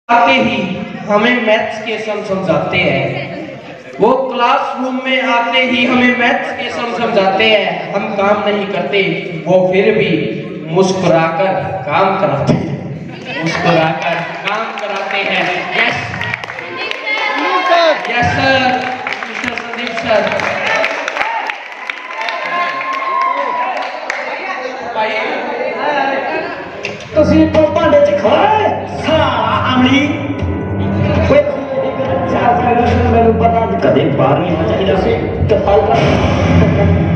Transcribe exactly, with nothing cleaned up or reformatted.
आते ही हमें मैथ्स के सम समझाते हैं। वो क्लासरूम में आते ही हमें मैथ्स के सम समझाते हैं। हम काम नहीं करते, वो फिर भी मुस्कुराकर काम कराते हैं, मुस्कुराकर काम कराते हैं। Yes yes sir, mister Sandeep sir. तुसी तो भांडे च खाए सारा अमली कोई चार साल मैंने पता कदे बाहर नहीं होना चाहिए से तो हाल